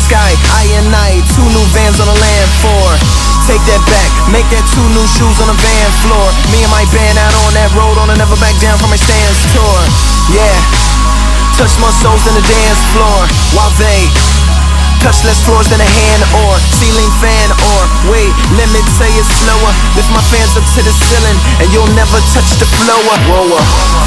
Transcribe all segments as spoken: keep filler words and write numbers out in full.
sky, I and I, two new vans on the land floor. Take that back, make that two new shoes on the van floor. Me and my band out on that road on a never back down from my stance tour. Yeah, touch more souls than the dance floor, while they touch less floors than a hand or ceiling fan. Or wait, let me tell you slower, lift my fans up to the ceiling and you'll never touch the floor. Rower.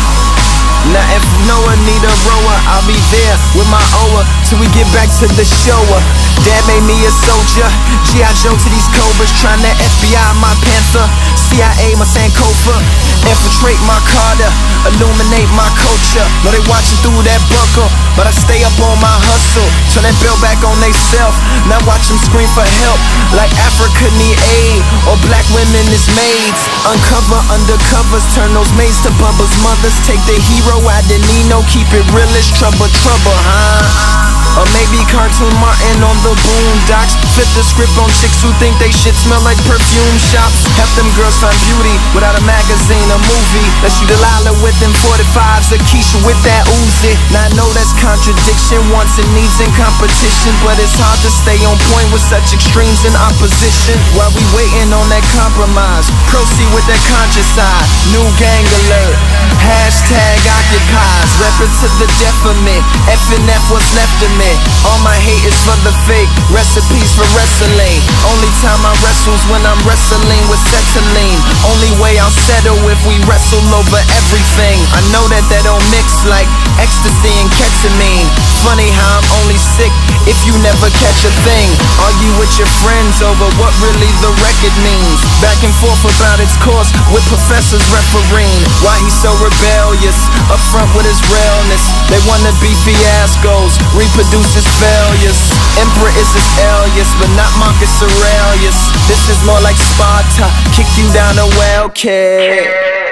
Now if Noah need a rower, I'll be there with my oar till we get back to the show. Dad made me a soldier, G I Joe to these cobras, trying to F B I my Panther, C I A my Sankofa, infiltrate my Carter, illuminate my culture. Know they watching through that buckle, but I stay up on my hustle, turn that bell back on they self. Now watch them scream for help, like Africa need aid, or black women is maids. Uncover undercovers, turn those maids to Bubba's mothers. Take the hero out the Nino, keep it real as trouble, trouble, huh? Or maybe Cartoon Martin on the boondocks, flip the script on chicks who think they shit smell like perfume shops. Help them girls find beauty without a magazine or movie. Let's shoot Delilah with them forty-fives, Akeisha with that Uzi. Now I know that's contradiction, wants and needs in competition, but it's hard to stay on point with such extremes in opposition. While we waiting on that compromise, proceed with that conscious side. New gang alert, hashtag occupies, rep it to the death of me, F and F what's left of me. All my hate is for the fake, recipes for wrestling. Only time I wrestle's when I'm wrestling with settling. Only way I'll settle if we wrestle over everything. I know that that don't mix like ecstasy and ketamine. Funny how I'm only sick if you never catch a thing. Argue with your friends over what really the record means. Back and forth about its course with professors refereeing. Why he's so rebellious, upfront with his realness. They wanna be fiascos, reproduce his failures. Emperor is his alias, but not Marcus Aurelius. This is more like Sparta, kick you down a well kid.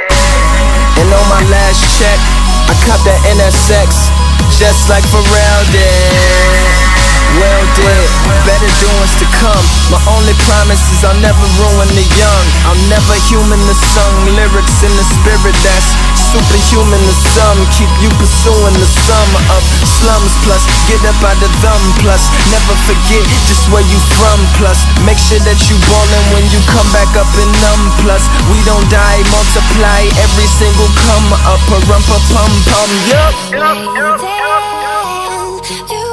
And on my last check, I cop that N S X, just like Pharrell did. Well did, better doings to come. My only promise is I'll never ruin the young. I'll never human the sung lyrics in the spirit that's superhuman to some. Keep you pursuing the sum of slums, plus get up out the thumb, plus never forget just where you from, plus make sure that you ballin' when you come back up and numb, plus we don't die, multiply every single come up, a rumpa pum pum. Yup, yup, yup, yup, yup.